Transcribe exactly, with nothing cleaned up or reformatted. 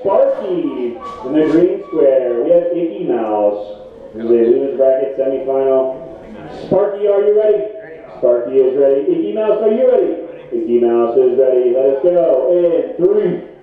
Sparky in the green square. We have Icky Mouse in the women's bracket semifinal. Sparky, are you ready? Sparky is ready. Icky Mouse, are you ready? Icky Mouse is ready. Let us go in three.